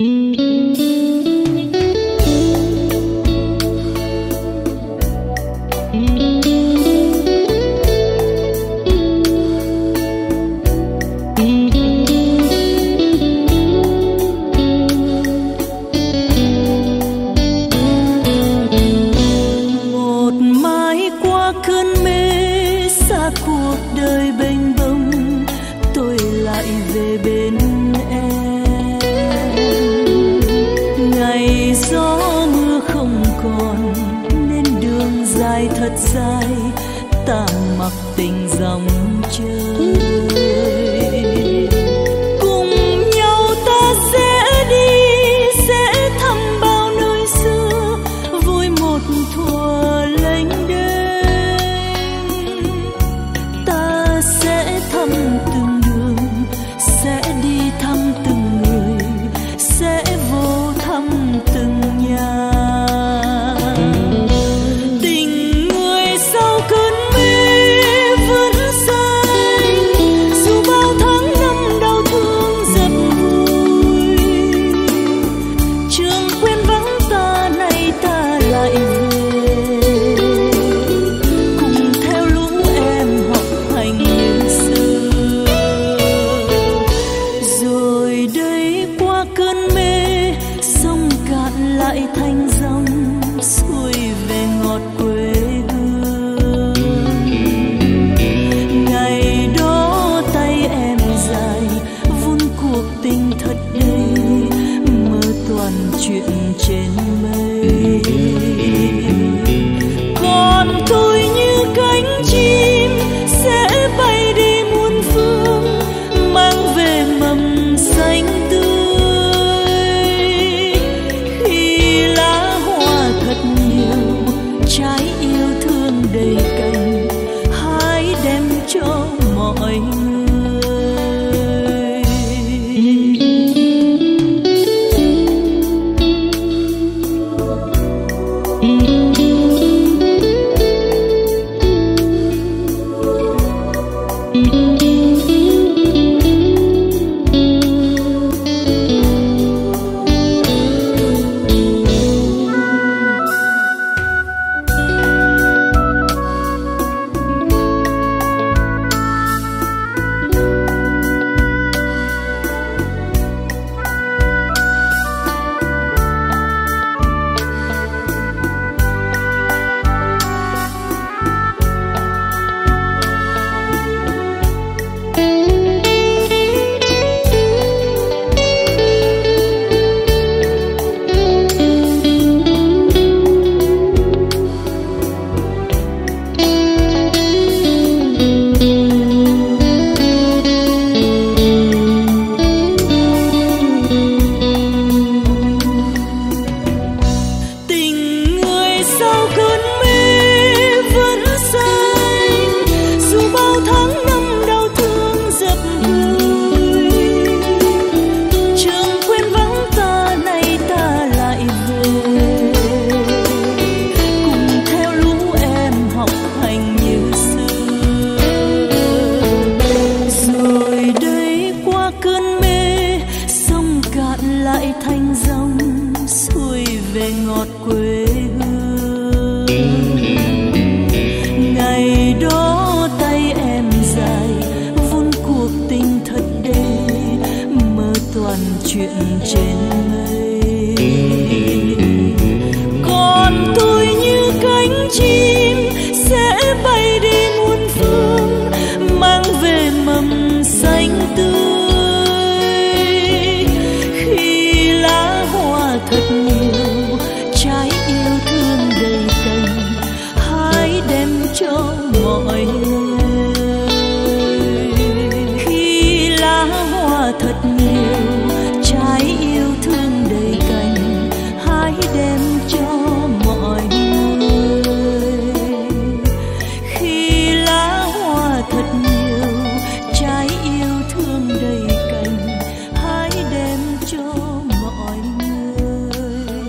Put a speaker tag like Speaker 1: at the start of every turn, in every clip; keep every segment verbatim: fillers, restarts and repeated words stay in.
Speaker 1: cho mọi người.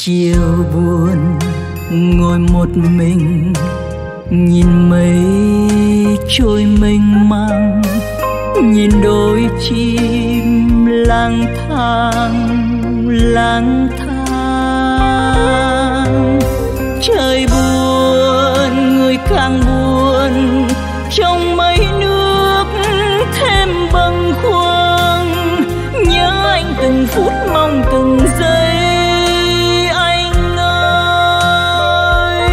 Speaker 1: chiều buồn ngồi một mình, nhìn mây trôi mênh mang, nhìn đôi chim lang thang lang thang. Trời buồn người càng buồn, trong mây nước thêm bâng khuâng, nhớ anh từng phút mong từng giây. Anh ơi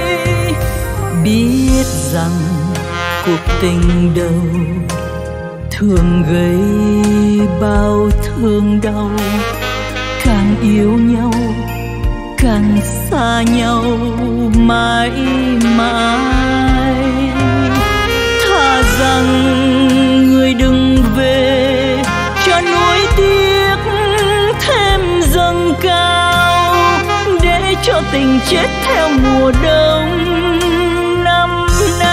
Speaker 1: biết rằng cuộc tình đầu thường gây bao thương đau, càng yêu nhau càng xa nhau mãi mãi. Thà rằng người đừng về cho nỗi tiếc thêm dâng cao, để cho tình chết theo mùa đông năm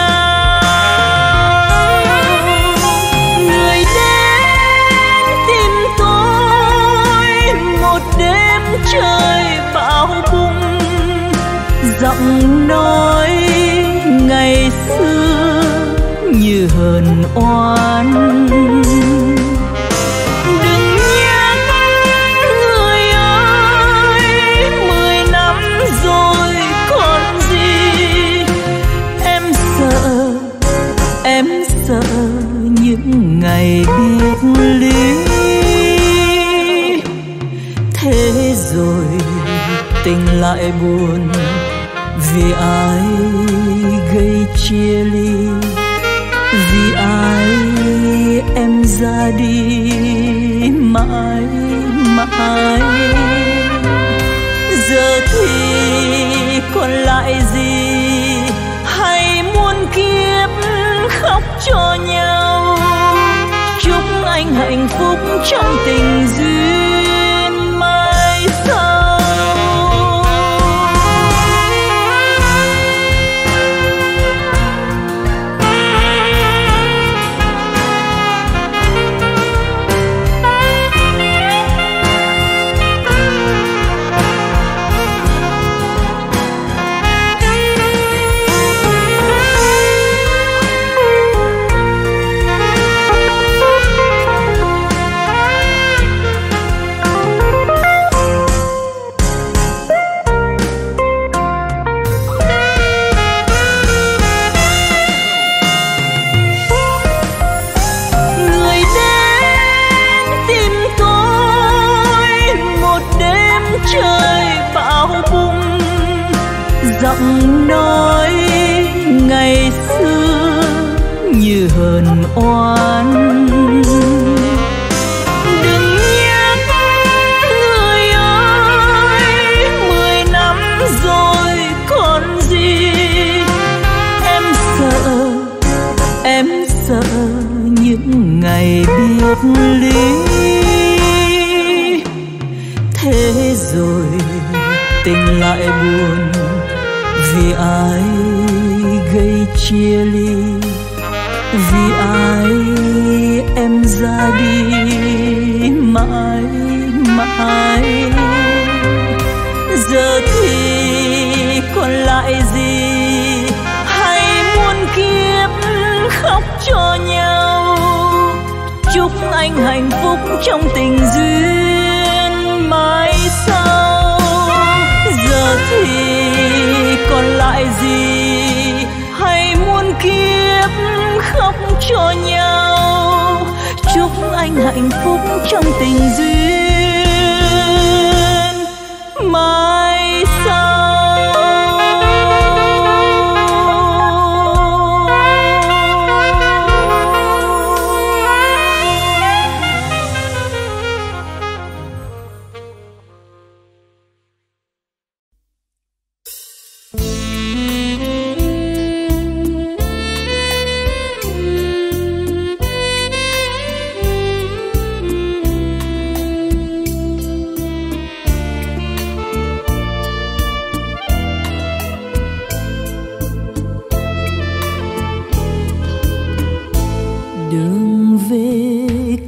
Speaker 1: nào. Người đến tìm tôi một đêm trời bão bùng, giọng nói ngày xưa như hờn oán. Đừng nhắc người ơi, mười năm rồi còn gì. Em sợ, em sợ những ngày biệt ly. Thế rồi tình lại buồn, vì ai gây chia ly, vì ai em ra đi mãi mãi. Giờ thì còn lại gì, hay muôn kiếp khóc cho nhau. Chúc anh hạnh phúc trong tình duyên mai sau. Giọng nói ngày xưa như hờn oán. Đừng nhắc người ơi, mười năm rồi còn gì. Em sợ, em sợ những ngày biệt ly. Thế rồi tình lại buồn, vì ai gây chia ly, vì ai em ra đi mãi mãi. Giờ thì còn lại gì, hay muôn kiếp khóc cho nhau. Chúc anh hạnh phúc trong tình duyên mai sau. Giờ thì còn lại gì, hay muôn kiếp khóc cho nhau. Chúc anh hạnh phúc trong tình duyên mai sau.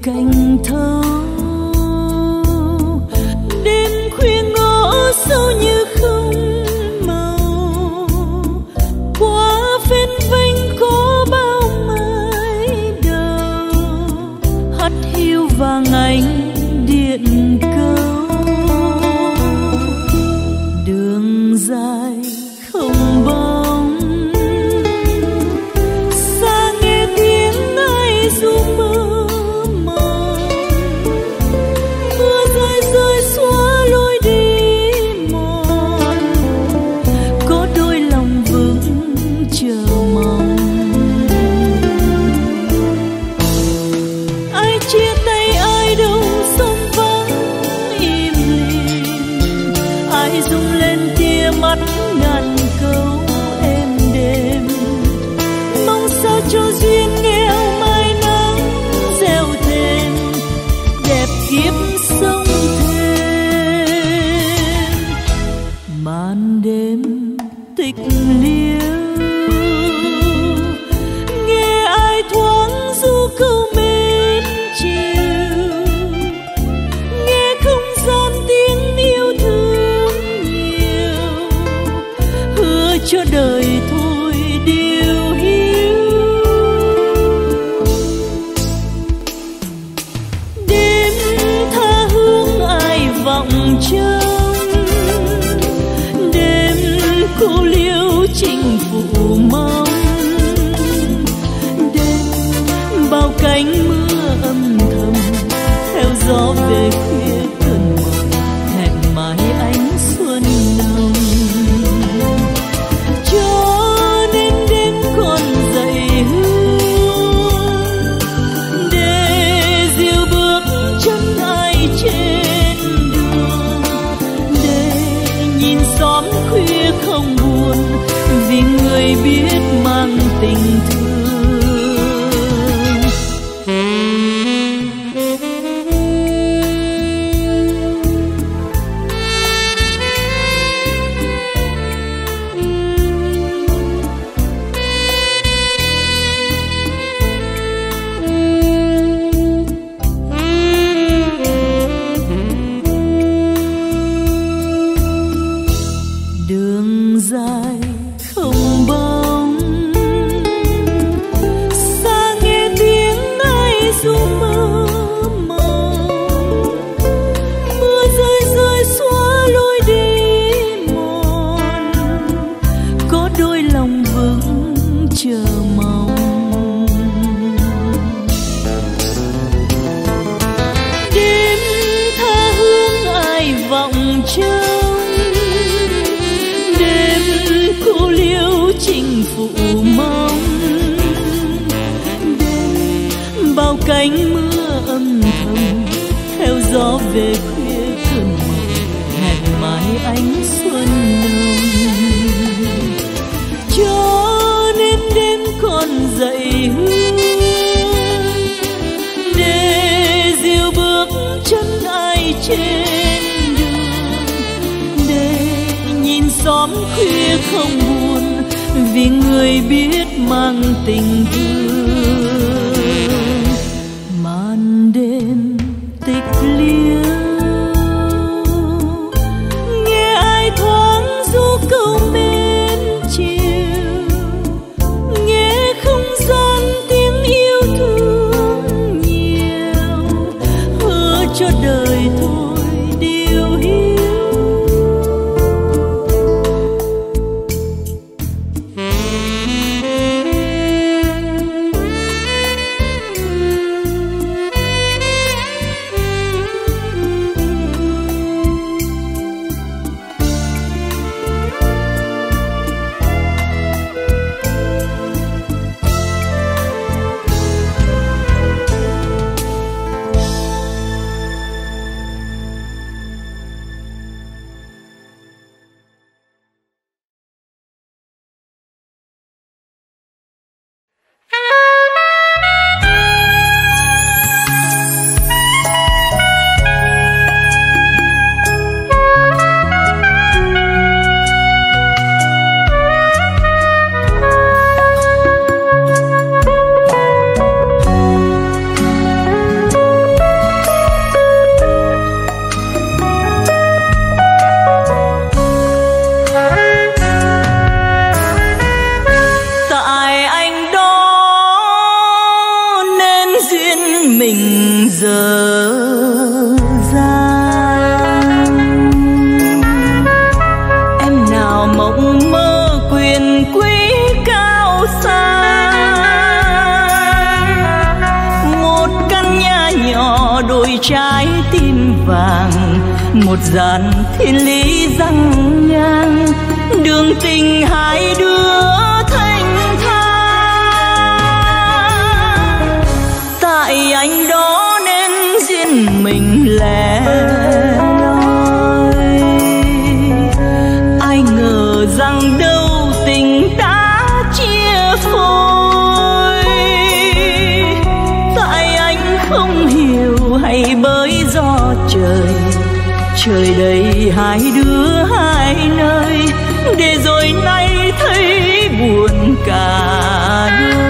Speaker 2: Đêm khuya ngõ sâu như
Speaker 1: vàng ánh điện câu. Đường dài không bóng, xa nghe tiếng ai ru mơ màng. Mưa rơi rơi xóa lối đi mòn, có đôi lòng vững chờ mong. Ai chia tay ai đâu sông vắng im lìm, ai rung lên tia mắt ngàn câu êm đềm. Mong sao cho duyên nghèo mai nắng gieo thêm đẹp kiếp sống thêm. Màn đêm tịch liêu, nghe ai thoáng ru câu mến chiều. Nghe không gian tiếng yêu thương nhiều, hứa cho đời thôi điều hiu. Đêm tha hương ai vọng trông, đêm cô liêu chinh phụ mong. Đêm bao cánh mưa âm thầm theo gió về khuya cơn mộng, hẹn mãi ánh xuân nồng. Cho nên đêm còn dậy hương, để dìu bước chân ai trên đường. Để nhìn xóm khuya không buồn, vì người biết mang tình thương. Đường dài không bóng, xa nghe tiếng ai ru mơ màng. Mưa rơi rơi xóa lối đi mòn, có đôi lòng vững chờ mong. Đêm tha hương ai vọng trông, đêm cô liêu chinh phụ mong. Đêm bao cánh mưa âm thầm theo gió về khuya cơn mộng, hẹn mãi ánh xuân nồng. Cho nên đêm còn dậy hương, để dìu bước chân ai trên đường. Để nhìn xóm khuya không buồn, vì người biết mang tình thương. Màn đêm tịch liêu, nghe ai thoáng ru câu mến chiều. Nghe không gian tiếng yêu thương nhiều, hứa cho đời thôi điều hiu. dàng. Em nào mộng mơ quyền quý cao sang, một căn nhà nhỏ đôi trái tim vàng, một dàn thiên lý răng ngang, đường tình hai đứa thanh thang. Tại anh đó nên riêng mình lẻ loi, ai ngờ rằng đâu tình đã chia phôi. Tại anh không hiểu hay bởi do trời, trời đầy hai đứa hai nơi, để rồi nay thấy buồn cả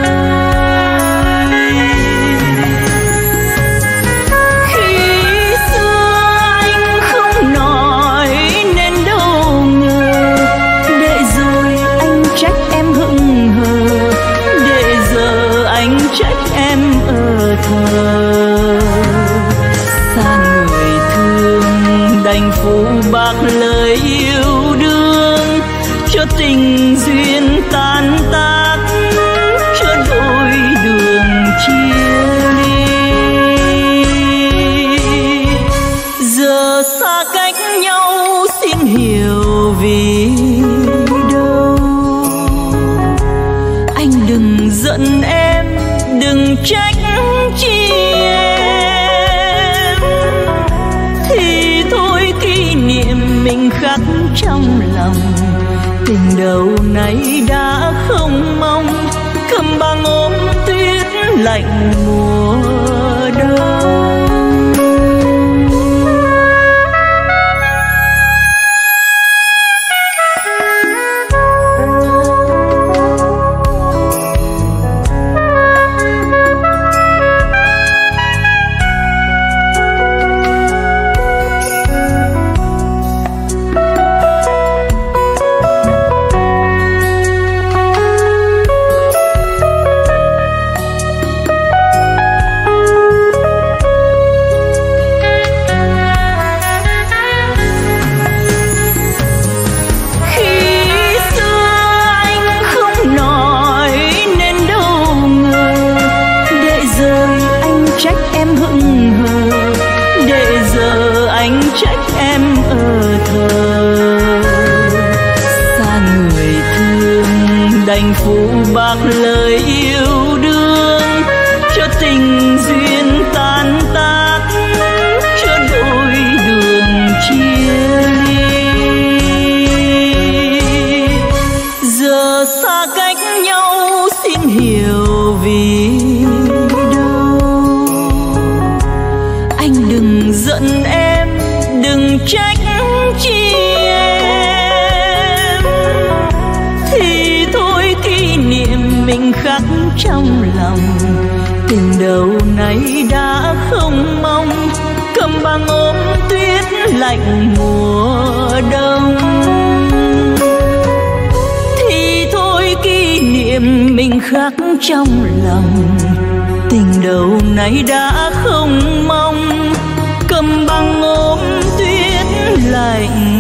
Speaker 1: đôi. Khi xưa anh không nói nên đâu ngờ, để rồi anh trách em hững hờ, để giờ anh trách em ở thờ. Xa người thương đành phụ bạc lời yêu đương, cho tình duyên tan tác, cho đôi đường chia ly. Giờ xa cách nhau xin hiểu vì đâu. Anh đừng giận em, đừng trách chi em, thì thôi kỷ niệm mình khắc trong lòng. Tình đầu này đã không mong, cầm băng ôm tuyết lạnh mùa đông. Đành phụ bạc lời yêu đương, cho tình duyên tan tác, cho đôi đường chia ly. Giờ xa cách nhau xin hiểu vì đâu. Anh đừng giận em, đừng trách chi em, thì thôi kỷ niệm mình khắc trong lòng. Tình đầu này đã không mong, cầm băng ôm tuyết lạnh mùa đông. Thì thôi kỷ niệm mình khắc trong lòng. Tình đầu này đã không mong, cầm băng ôm tuyết lạnh